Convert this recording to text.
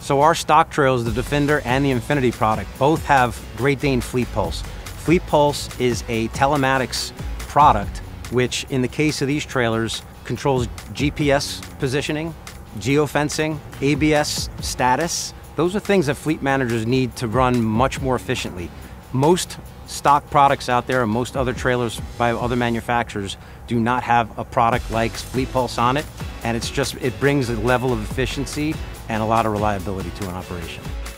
So our stock trailers, the Defender and the Infinity product, both have Great Dane Fleet Pulse. Fleet Pulse is a telematics product, which in the case of these trailers, controls GPS positioning, geofencing, ABS status. Those are things that fleet managers need to run much more efficiently. Most stock products out there and most other trailers by other manufacturers do not have a product like Fleet Pulse on it, and it brings a level of efficiency and a lot of reliability to an operation.